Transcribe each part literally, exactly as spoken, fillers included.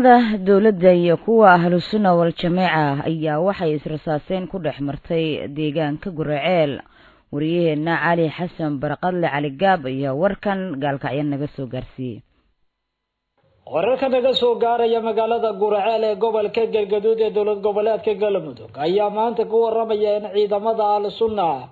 ciidamada dawladda iyo kuwa ahlu sunna wal jameeca ayaa waxay israsaaseen ku dhex martay deegaanka Guraceel. wariyaheena Cali Xasan Barqadle Cali Gaab ayaa warkan gaalkacyo naga soo gaarsiiyay. wararka naga soo gaaraya magaalada Guraceel ee gobolka Galgaduud ee dowlad goboleedka Galmudug ayaa maanta ku waramaya in ciidamada ahlu sunna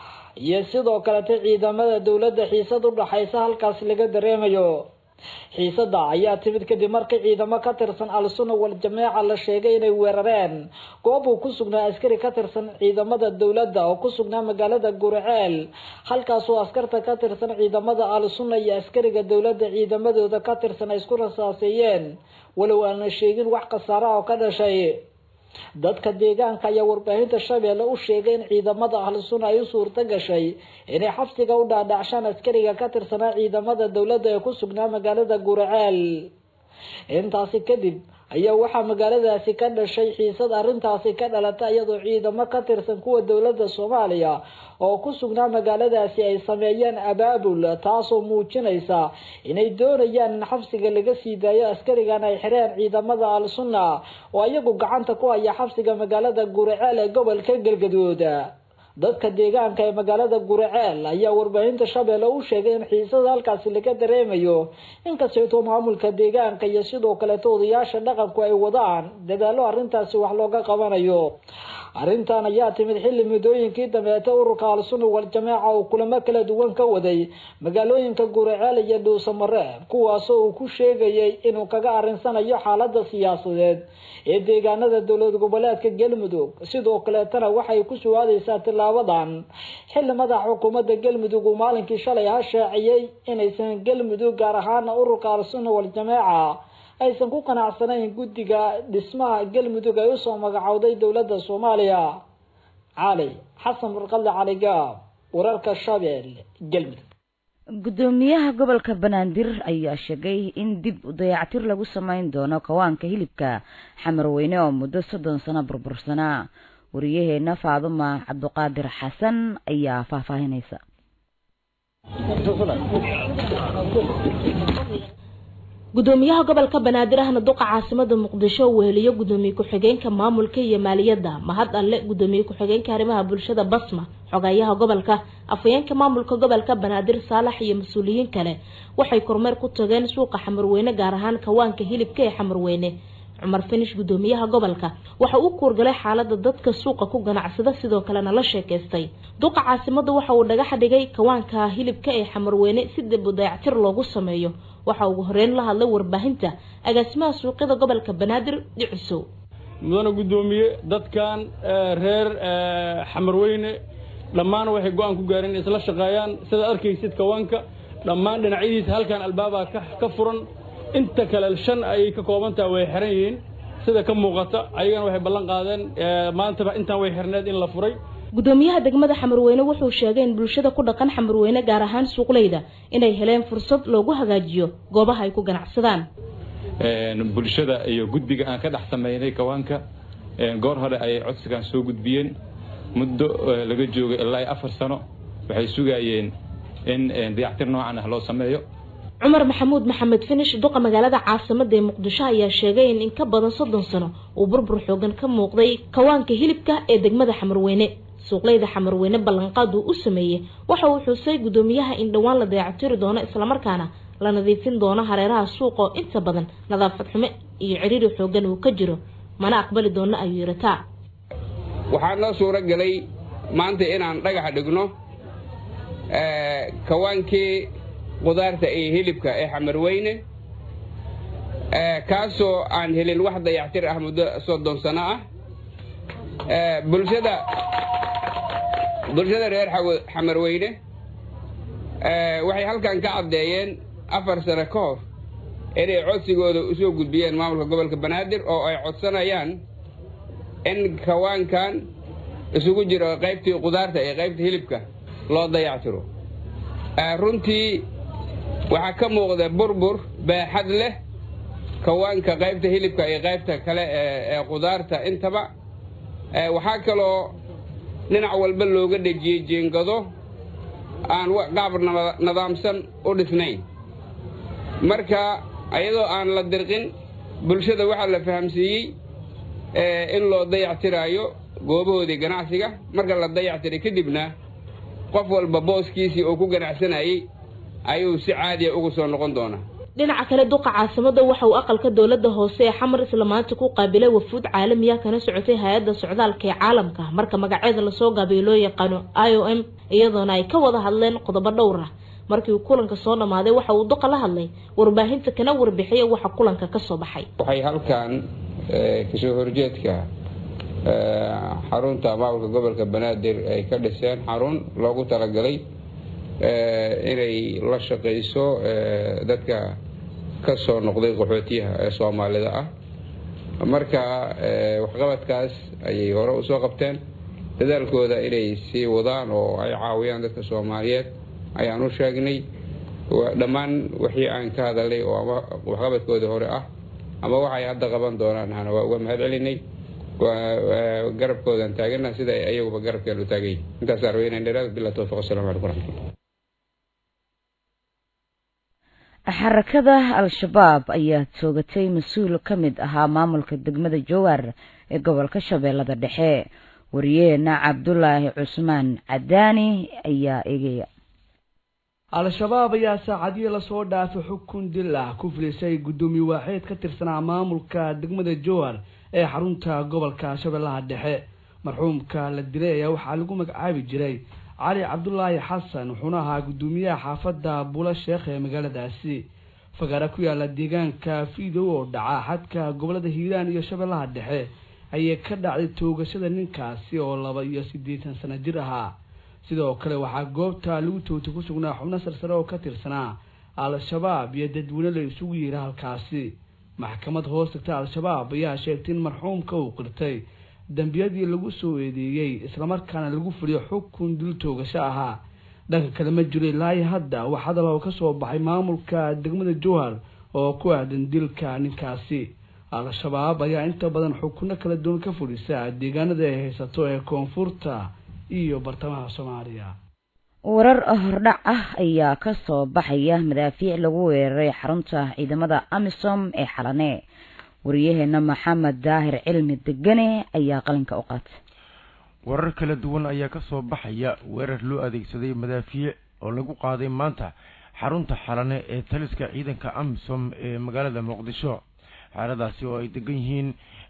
iyo sidoo kale ciidamada dawladda xiisad u dhaxaysa halkaas laga dareemayo. xiisada ayaa timid kadib markii ciidamo ka tirsan al-sunna wal jameeca la sheegay inay weerareen goob uu ku sugnaa askari ka tirsan ciidamada dawladda oo ku sugnaa magaalada Guraceel, halkaas oo askarta ka tirsan ciidamada al-sunna iyo askariga dawladda ciidamadooda ka tirsan isku rasaaseeyeen walow aan la sheegin wax khasaare ah oo ka dhashay. dadka deegaanka ayaa warbaahinta Shabeelle u sheegay in ciidamada al-sunna ay suurta gashay inay xabsiga u dhaadhacshaan askariga ka tirsan ciidamada dawladda ee ku sugnaa magaalada Guraceel. intaasi kadib ayaa waxa magaaladaasi ka dhashay xiisad arintaasi ka dhalatay iyadoo ciidamo ka tirsan kuwa dawladda Soomaaliya oo ku sugnaa magaaladaasi ay sameeyeen abaabul taasoo muujinaysa inay doonayaan in xabsiga laga sii daayo askarigan ay xireen ciidamada al-sunna oo iyagu gacanta ku haya xabsiga magaalada Guraceel ee gobolka Galgaduud. dadka deegaanka ee magaalada Guraceel ayaa warbaahinta Shabeelle u sheegay in xiisada halkaas laga dareemayo inkastoo maamulka deegaanka iyo sidoo kale odayaasha dhaqanku ay wadaan dadaalo arintaasi wax looga qabanayo. arintan ayaa timid xilli midooyinkii dambeeyay ururka al-sunna wal jameeca oo kulamo kala duwan ka waday magaalooyinka Guraceel iyo Dhuusamareeb kuwaas oo uu ku sheegayay inuu kaga arinsanayo xaaladda siyaasadeed ee deegaanada dowlad goboleedka Galmudug. sidoo kale tan waxay ku su'aadaysaa tilaabadan xilli madaxa xukuumadda Galmudug uu maalinkii shalay ha shaaciyay inaysan Galmudug gaar ahaan ururka al-sunna wal jameeca aysan ku qanacsanayn guddiga dhismaha Galmudug ay u soo magacawday dawladda Soomaaliya. Cali Xasan Barqadle Cali Gaab, wararka Shabeelle, Galmudug. gudoomiyaha gobolka Banaadir ayaa sheegay in dib u dayactir lagu sameyn doono kawaanka hilibka Xamarweyne oo muddo soddon sano burbursanaa. wariyaheena Faaduma Cabduqaadir Xasan ayaa faahfaahinaysa. gudoomiyaha gobolka Banaadir ahna duqa caasimada Muqdisho oo weheliyo gudoomiye ku-xigeenka maamulka iyo maaliyadda mahad alle gudoomiye ku-xigeenka arrimaha bulshada Basma xogayaha gobolka afayeenka maamulka gobolka Banaadir Saalax iyo mas'uuliyiin kale waxay kormeer ku tageen suuqa Xamarweyne gaar ahaan kawaanka hilibka ee Xamarweyne. Cumar Finish gudoomiyaha gobolka waxa uu kuurgalay xaaladda dadka suuqa ku ganacsada sidoo kale la sheekaystay. duqa caasimada waxa uu dhagax dhigay kawaanka hilibka ee Xamarweyne si dib u dayactir loogu sameeyo. waxa uu horeen la hadlay warbaahinta agaasimaha suuqyada gobolka Banaadir Dhiciso. mudana gudoomiye dadkan reer Xamarweyne dhammaan waxay go'aan ku gaareen isla shaqeeyaan sida arkaysid kawaanka dhammaan dhinacyadiisa halkan albaaba ka furan inta kale shan ay ka kooban tahay way xiran yihiin sida ka muuqata ayagana waxay ballan qaadeen maanta intaan way xirneed in la furay. gudoomiyaha degmada Xamarweyne wuxuu sheegay in bulshada ku dhaqan Xamarweyne gaar ahaan suuqleyda inay heleen fursad loogu hagaajiyo goobaha ay ku ganacsadaan. een bulshada iyo guddiga aan ka dhax sameeynay kawaanka een goor hore ay codsigan soo gudbiyeen muddo laga joogay ilaa afar sano waxay sugayeen in dayactir noocan ah loo sameeyo. Cumar Maxamuud Maxamed Finish duqa magaalada caasimada ee Muqdisho ayaa sheegay in in ka badan soddon sano uu burbur xoogan ka muuqday kawaanka hilibka ee degmada Xamarweyne. suuqleyda Xamarweyne ballanqaad uu sameeyay waxa uu xusay gudoomiyaha in dhawaan la dayactiri doono isla markaana la nadiifin doono hareeraha suuqa inta badan nadaafad xumo iyo ciriiri xoogan uu ka jiro mana aqbali doono ayuu yiraahdaa. waxaan la suura galay maanta inaan dhagax dhigno ee kawaankii qudaarta ee hilibka ee Xamarweyne ee kaasoo aan helin wax dayactir ah muddo soddon sano ah. ee bulshada bulshada reer Xamarweyne ee waxay halkan ka cadeeyeen afar sano ka hor inay codsigooda u soo gudbiyeen maamulka gobolka Banaadir oo ay codsanayaan in kawaankan isugu jiro qaybtii qudaarta ee qaybta hilibka loo dayactiro. ee runtii waxa ka muuqda burbur baaxad leh kawaanka qaybta hilibka iyo qaybta kale ee qudaarta intaba. ee waxa kaloo dhinac walba looga dhajiyay jeengado aan qaab nidaamsan u dhisnayn. marka ayadoo aan la dirqin bulshada waxaa la fahamsiiyey in loo dayactiraayo goobahoodii ganacsiga marka la dayactiray kadibna qof walba booskiisii oo ku ganacsanayay ayuu si caadi ah ugu soo noqon doonaa. dhinaca kale duqa caasimada waxa uu aqalka dawladda hoose ee Xamar isla maanta ku qaabilay wafuud caalami ah kana socotay hay'adda socdaalka ee caalamka marka magaceeda la soo gaabiyo loo yaqaan I O M iyadoo ay ka wada hadleen qodobo dhowr ah. markii uu kulanka soo dhamaaday waxa uu duqa la hadlay warbaahinta kana warbixiyay waxa kulanka ka soo baxay. waxay halkan ka soo horjeedka xarunta maamulka gobolka Banaadir ay ka dhiseen xarun loogu talagalay inay la shaqeyso dadka ka soo noqday qaxootiyaha ee Soomaalida ah marka waxqabadkaas ayay hore u soo qabteen dadaalkooda inay sii wadaan oo ay caawiyaan dadka Soomaaliyeed ayaan u sheegnay dhammaan wixii aan ka hadalay oo ama waxqabadkooda hore ah ama waxay hadda qaban doonaan hana waa uga mahadcelinay garabkoodan taagana sida ay ayaguba garabkeedu taagay intaas arweynay dheeraad bila tawfiiq assalamu alaykum warahmatullahi. xarakada al-shabaab ayaa toogatay mas-uul ka mid ahaa maamulka degmada Jowhar ee gobolka Shabeellada Dhexe. wariyeena Cabdullaahi Cusmaan Cadaani ayaa eegaya. al-shabaab ayaa saacadii la soo dhaafay xukun dil ah ku filisay gudoomiye waaxeed ka tirsanaa maamulka degmada Jowhar ee xarunta gobolka Shabeellaha Dhexe. marxuumka la dilay ayaa waxaa lagu magacaabi jiray Cali Cabdullaahi Xasan wuxuuna ahaa gudoomiyaha xaafadda Bula Sheekh ee magaaladaasi. fagaara ku yaala deegaanka Fiidow oo dhaca xadka gobolada Hiiraan iyo Shabeellaha Dhexe ayay ka dhacday toogashada ninkaasi oo laba iyo siddeetan sano jir ahaa. sidoo kale waxaa goobta lagu toogtay ku sugnaa xubno sarsare oo ka tirsanaa al-shabaab iyo dadweyne la isugu yeeray halkaasi. maxkamad hoos tagta al-shabaab ayaa sheegtay in marxuumka uu qirtay dambiyadii lagu soo eedeeyay isla markaana lagu fuliyo xukun dil toogasho ahaa. dhanka kale ma jiro ilaa hadda wax hadal oo ka soo baxay maamulka degmada Jowhar oo ku aadan dilka ninkaasi. al-shabaab ayaa inta badan xukunno kala duwan ka fulisa deegaanada ay haysato ee koonfurta iyo bartamaha Soomaaliya. warar hordhac ah ayaa ka soo baxaya madaafiic lagu weeraray xarunta ciidamada AMISOM ee Xalane. wariyaheena Maxamed Daahir Cilmi Degane ayaa qalinka u qaatay. warar kala duwan ayaa ka soo baxaya weerar loo adeegsaday madaafiic oo lagu qaaday maanta xarunta Xalane ee taliska ciidanka AMISOM ee magaalada Muqdisho. xaaladaasi oo ay degan yihiin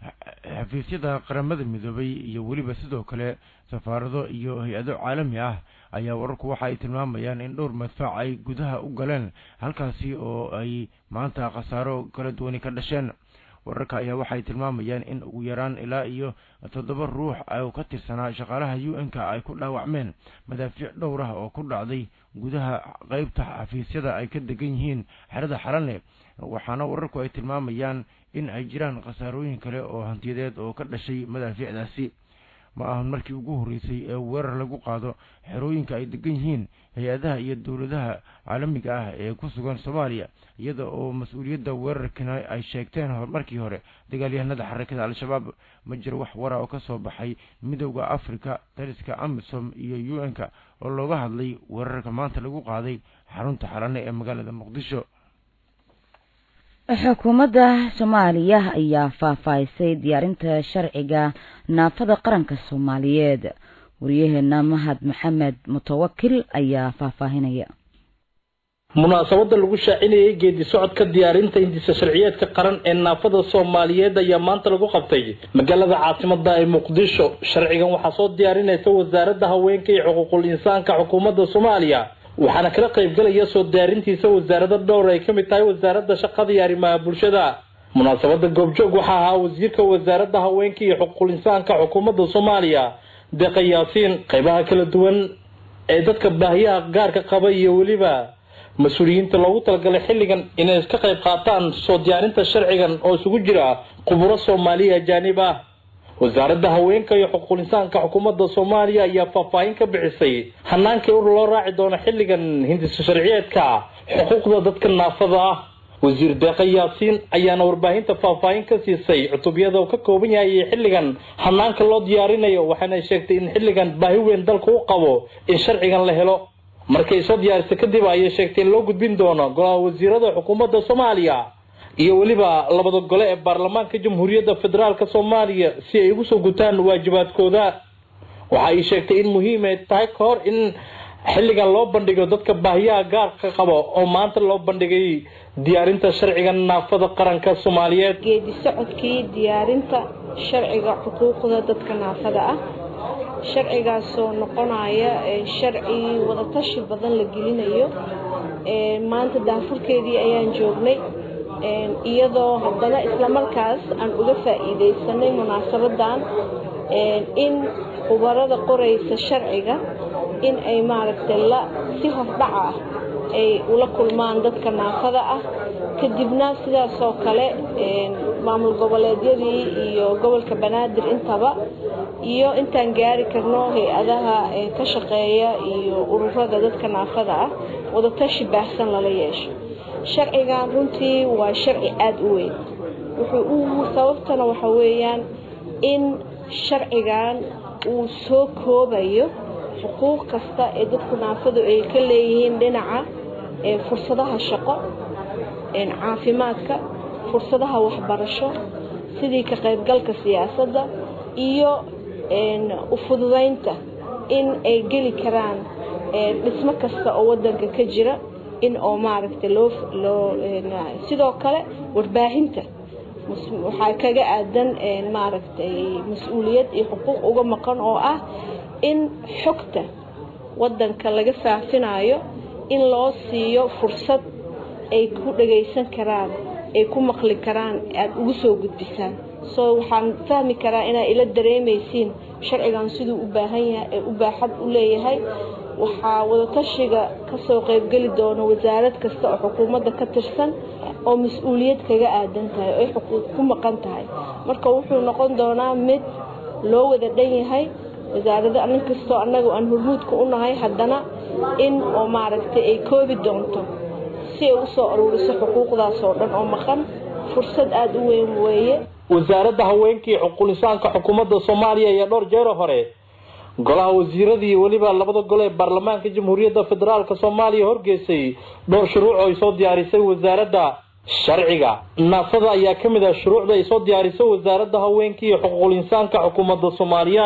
xafiisyada qaramada midoobay iyo weliba sidoo kale safaarado iyo hay-ado caalami ah ayaa wararku waxa ay tilmaamayaan in dhowr madfac ay gudaha u galeen halkaasi oo ay maanta khasaaro kala duwan ka dhasheen. wararka ayaa waxay tilmaamayaan in ugu yaraan ilaa iyo toddoba ruux ay ka tirsanaa shaqaalaha U N-ka ay ku dhaawacmeen madaafiic dhowr ah oo ku dhacday gudaha qaybta xafiisyada ay ka degan yihiin xerada Xalane. waxaana wararku ay tilmaamayaan in ay jiraan khasaarooyin kale oo hantiyadeed oo ka dhashay madaafiicdaasi. ma ahan markii ugu horeysay ee weerar lagu qaado xerooyinka ay degan yihiin hay-adaha iyo dowladaha caalamiga ah ee ku sugan Soomaaliya iyada oo mas'uuliyadda weerarkana ay sheegteen markii hore dagaalyahanada xarakada al-shabaab. ma jiro wax wara oo ka soo baxay midowga Afrika, taliska AMISOM iyo U N-ka oo looga hadlay weerarka maanta lagu qaaday xarunta Xalane ee magaalada Muqdisho. xukuumadda Soomaaliya ayaa faahfaahisay diyaarinta sharciga naafada qaranka Soomaaliyeed. wariyaheena Mahad Maxamed Mutawakil ayaa faahfaahinaya. munaasabada lagu shaacinayay geedi socodka diyaarinta hindisa sharciyeedka qaran ee naafada Soomaaliyeed ayaa maanta lagu qabtay magaalada caasimadda ee Muqdisho. sharcigan waxaa soo diyaarinaysa wasaaradda haweenka iyo xuquuqul insaanka xukuumadda Soomaaliya waxaana kala qayb galaya soo diyaarintiisa wasaaradda dhowr ay kamid tahay wasaaradda shaqada iyo arrimaha bulshada. munaasabada goobjoog waxaa ahaa wasiirka wasaaradda haweenka iyo xuquuqul insaanka xukuumadda Soomaaliya Deeqa Yaasiin, qaybaha kala duwan ee dadka baahiyaha gaarka qaba iyo waliba mas'uuliyiinta loogu talagalay xilligan inay iska qayb qaataan soo diyaarinta sharcigan oo isugu jira khuburo Soomaaliya ajaanib ah. wasaaradda haweenka iyo xuquuqul insaanka xukuumadda Soomaaliya ayaa faahfaahin ka bixisay hannaankii ur loo raaci doono xilligan hindisa sharciyeedka xuquuqda dadka naafada ah. wasiir Deeqa Yaasiin ayaana warbaahinta faahfaahin ka siisay cutubyada uu ka kooban yahay xilligan hannaanka loo diyaarinayo waxaana sheegtay in xilligan baahi weyn dalka u qabo in sharcigan la helo. markay soo diyaarisay kadib ayay sheegtay in loo gudbin doono golaha wasiirada xukuumadda Soomaaliya iyo weliba labada gole ee baarlamaanka jamhuuriyadda federaalka soomaaliya si ay ugu soo gutaan waajibaadkooda. waxa ay sheegtay in muhiim ay tahay ka hor in xilligan loo bandhigo dadka baahiyaha gaarka qaba oo maanta loo bandhigay diyaarinta sharciga naafada qaranka Soomaaliyeed. geedi socodkii diyaarinta sharciga xuquuqda dadka naafada ah sharcigaas oo noqonaya sharci wada tashi badan la gelinayo ee maanta daafurkeedii ayaan joognay ee iyadoo haddana isla markaas aan uga faa'iideysanay munaasabadan ee in khubarada qoraysa sharciga in ay maaragtay la si hordhac ah ay ula kulmaan dadka naafada ah kadibna sidaas oo kale ee maamul goboleedyadii iyo gobolka Banaadir intaba iyo intaan gaari karno hay'adaha ee ka shaqeeya iyo ururada dadka naafada ah wada tashi baahsan la yeesho. sharcigan runtii waa sharci aad u weyn wuxuu u sababtana waxa weeyaan in sharcigan uu soo koobayo xuquuq kasta ee dadku naafadu ay ka leeyihiin dhinaca ee fursadaha shaqo ee caafimaadka fursadaha waxbarasho sidii ka qaybgalka siyaasadda iyo een u fududeynta in ay geli karaan ee dhismo kasta oo wadanka ka jira in oo maaragtay loo loo sidoo kale warbaahinta waxaa kaga aadan ee maaragtay mas'uuliyad iyo xuquuq uga maqan oo ah in xogta wadanka laga faafinayo in loo siiyo fursad ay ku dhageysan karaan ay ku maqli karaan aad ugu soo gudbisaan soo waxaan fahmi karaa inay ila dareemaysiin sharcigan sidoo u baahan yahay ee u baaxad u leeyahay waxa wada tashiga ka soo qayb gali doona wasaarad kasta oo xukuumadda ka tirsan oo mas'uuliyad kaga aadan tahay oo xuquuq ku maqan tahay marka wuxuu noqon doonaa mid loo wada dhan yahay wasaaradda anin kasto anagu aan hormuudka u nahay haddana in oo maaragtay ay koobi doonto si ay u soo ururiso xuquuqdaas oo dhan oo maqan fursad aad u weyn weeye. wasaaradda haweenkii xuquuqlisaanka xukuumadda Soomaaliya iyo dhowr jeer hore golaha wasiiradii waliba labada gole ee baarlamaanka jamhuuriyadda federaalka Soomaaliya horgeysay dhowr shuruuc oo ay soo diyaarisay wasaaradda sharciga naafada ayaa kamid ah shuruucda ay soo diyaarisay wasaaradda haweenkii iyo xuquuqlisaanka xukuumadda Soomaaliya.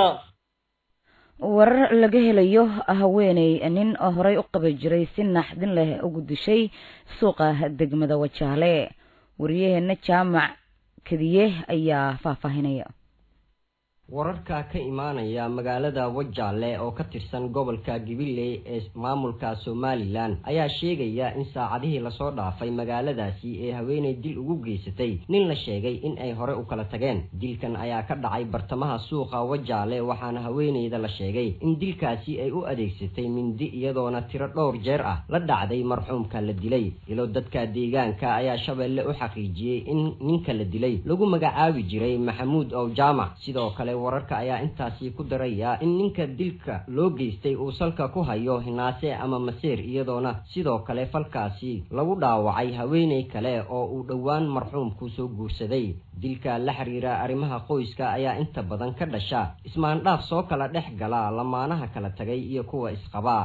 warar laga helayo haweeney nin oo horay u qaba jiray si naxdin leh ugu dishay suuqa degmada Wajaale wariyaheena Jaamac Kadiye ayaa faahfaahinaya. wararka ka imaanaya magaalada Wajaale oo ka tirsan gobolka Gibiley ee maamulka Somaliland ayaa sheegaya in saacadihii la soo dhaafay magaaladaasi ee haweeney dil ugu geysatay nin la sheegay in ay hore u kala tageen. dilkan ayaa ka dhacay bartamaha suuqa Wajaale waxaana haweeneyda la sheegay in dilkaasi ay u adeegsatay mindi iyadoona tiro dhowr jeer ah la dhacday marxuumka la dilay. ilo dadka deegaanka ayaa Shabeelle u xaqiijiyay in ninka la dilay lagu magacaabi jiray Maxamuud oo Jaamac. sidoo kale wararka ayaa intaasi ku daraya in ninka dilka loo geystay uu salka ku hayo hinaase ama maseer iyadoona sidoo kale falkaasi lagu dhaawacay haweeney kale oo uu dhawaan marxuumku soo guursaday. dilka la xiriira arrimaha qoyska ayaa inta badan ka dhasha ismaandhaaf soo kala dhex gala lamaanaha kala tagay iyo kuwa isqaba.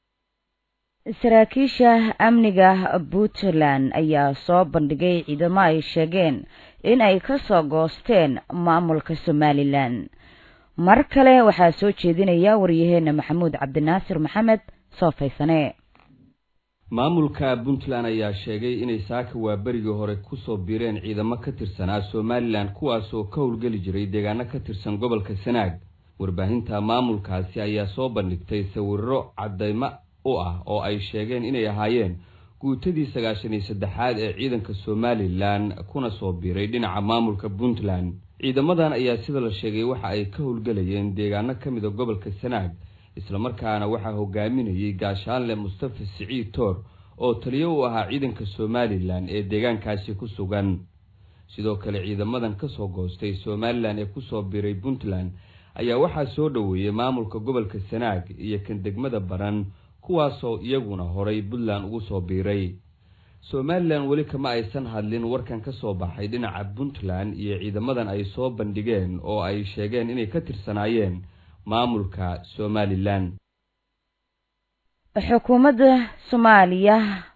saraakiisha amniga Puntland ayaa soo bandhigay ciidamo ay sheegeen in ay ka soo goosteen maamulka Somaliland. mar kale waxaa soo jeedinaya wariyaheena Maxamuud Cabdinaasir Maxamed Soofaysane. maamulka Puntland ayaa sheegay inay saaka waa berigii hore ku soo biireen ciidamo ka tirsanaa Somaliland kuwaas oo ka howlgali jiray deegaano ka tirsan gobolka Sanaag. warbaahinta maamulkaasi ayaa soo bandhigtay sawirro cadayma u ah oo ay sheegeen inay ahaayeen guutadii sagaashan iyo saddexaad ee ciidanka Somaliland kuna soo biiray dhinaca maamulka Puntland. ciidamadan ayaa sida la sheegay waxa ay ka howlgalayeen deegaano kamid ah gobolka Sanaag isla markaana waxa hogaaminayay gaashaanle Mustafa Siciid Toor oo taliye u ahaa ciidanka Somaliland ee deegaankaasi ku sugan. sidoo kale ciidamadan ka soo goostay Somaliland ee ku soo biiray Puntland ayaa waxa soo dhaweeyay maamulka gobolka Sanaag iyo kan degmada Baran kuwaasoo iyaguna horay Puntland ugu soo biiray. Somaliland wali kama aysan hadlin warkan ka soo baxay dhinaca Puntland iyo ciidamadan ay soo bandhigeen oo ay sheegeen inay ka tirsanaayeen maamulka Somaliland. xukuumadda Soomaaliya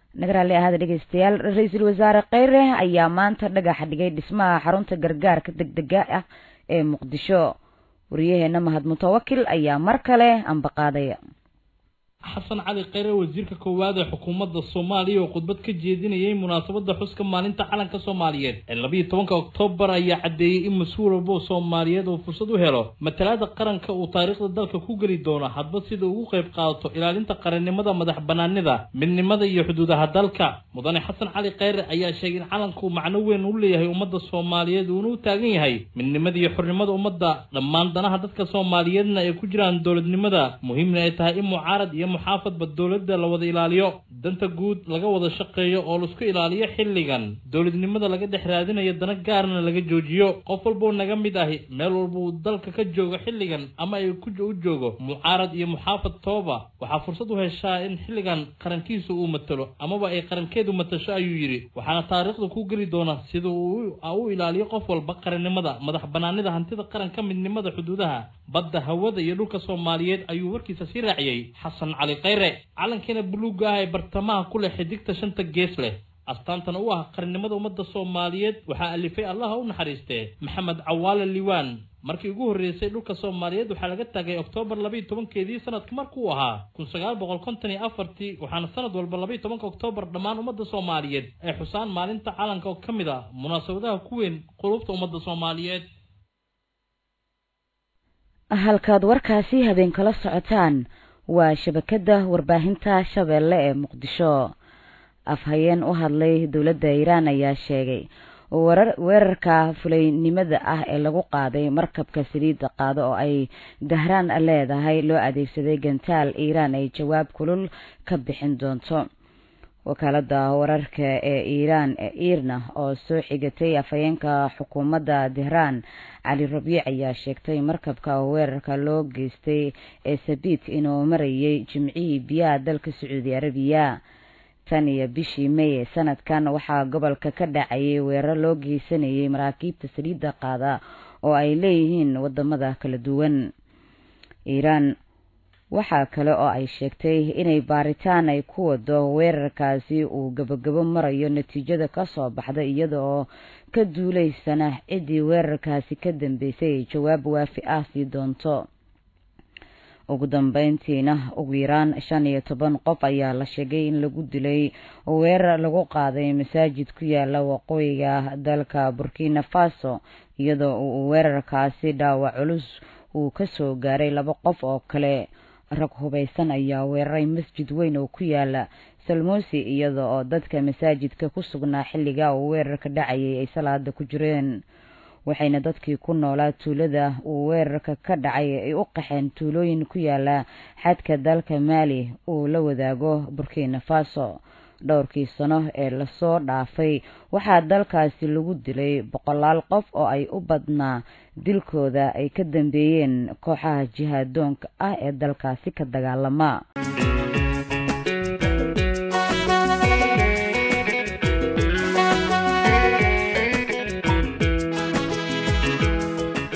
nagaraale ahada dhegeystayaal ra-iisul wasaare kheyre ayaa maanta dhagax dhigay dhismaha xarunta gargaarka degdega ah ee muqdisho wariyaheena mahad mutawakil ayaa mar kale ambaqaadaya xasan cali kheyre wasiirka koowaad ee xukuumadda Soomaaliya oo khudbad ka jeedinayay munaasabadda xuska maalinta calanka Soomaaliyeed ee laba iyo tobanka Oktoobar ayaa cadeeyay in mas'uul walba Soomaaliyeed uu fursad u helo matalaadda qaranka uu taariikhda dalka ku gali doono hadba sida uu ugu qayb qaato ilaalinta qarannimada madax banaanida midnimada iyo xuduudaha dalka mudane xasan cali kheyre ayaa sheegay in calanku macno weyn u leeyahay ummadda Soomaaliyeed uu u taagan yahay midnimada iyo xornimada ummadda dhammaan danaha dadka Soomaaliyeedna ay ku jiraan dowladnimada muhiimna ay tahay in mucaarad iyo muxaafadba dowladda la wada ilaaliyo danta guud laga wada shaqeeyo oo la isku ilaaliyo xilligan dowladnimada laga dhex raadinayo dana gaarna laga joojiyo qof walba naga mid ah meel walba uu dalka ka joogo xilligan ama ay ku joogo mucaarad iyo muxaafad tooba waxa fursad u heshaa in xilligan qarankiisu uu matalo amaba ay qarankeedu matasho ayuu yiri waxaana taariikhda ku gali doona sida uu u ilaaliyo qof walba qarannimada madax banaanida hantida qaranka midnimada xuduudaha badda hawada iyo dhulka Soomaaliyeed ayuu warkiisa si raaciyay xasan cali kheyre calankeena buluuga ah ee bartamaha ku leh xidigta shanta gees leh astaantana u ah qarannimada ummadda Soomaaliyeed waxa alifay Allah u naxariistay maxamed cawaale liwaan markii ugu horeysay dhulka Soomaaliyeed waxa laga tagay Oktoobar laba iyo tobankeedii sanadka markuu ahaa kun sagaal boqol konton iyo afar waxaana sanad walba laba iyo tobanka Oktoobar dhammaan ummadda Soomaaliyeed ay xusaan maalinta calanka oo kamid ah munaasabadaha ku weyn qulubta ummadda Soomaaliyeed halkaad warkaasi habeen kala socotaan waa shabakada warbaahinta Shabeelle ee Muqdisho afhayeen u hadlay dawladda Iiraan ayaa sheegay warar weerarka fulaynimada ah ee lagu qaaday markabka saliidda qaado oo ay Dahraan leedahay loo adeegsaday gantaal Iiraan ay jawaab kulul ka bixin doonto wakaalada wararka ee Iiraan ee Iirna oo soo xigatay afhayeenka xukuumadda Dahraan Ali Rabiic ayaa sheegtay markabka weerarka loo geystay ee Sabiit inuu marayay jimcihii biyaha dalka Sacuudi Arabiya tan iyo bishii May sanadkan waxaa gobolka ka dhacay weerar loo geysanayay maraakiibta saliidda qaada oo ay leeyihiin wadamada kala duwan Iiraan waxa kale oo ay sheegtay inay baaritaan ay ku wado weerarkaasi uu gabagabo marayo natiijada ka soo baxda iyadoo ka duuleysana cidii weerarkaasi ka dambeysay jawaab waafi ah si doonto ugu dambeyntiina ugu yaraan shan iyo toban qof ayaa la sheegay in lagu dilay weerar lagu qaaday masaajid ku yaala waqooyiga dalka Burkina Faso iyadoo uu weerarkaasi dhaawac culus uu ka soo gaaray laba qof oo kale rag hubeysan ayaa weeraray masjid weyn oo ku yaala Salmosi iyadoo oo dadka masaajidka ku sugnaa xilliga uu weerarka dhacayay ay salaada ku jireen waxayna dadkii ku noolaa tuulada uu weerarka ka dhacay ay u qaxeen tuulooyin ku yaala xadka dalka Mali oo la wadaago Burkina Faso dhowrkii sano ee la soo dhaafay waxaa dalkaasi lagu dilay boqolaal qof oo ay u badnaa dilkooda ay ka dambeeyeen kooxaha jihaadoonka ah ee dalkaasi ka dagaalama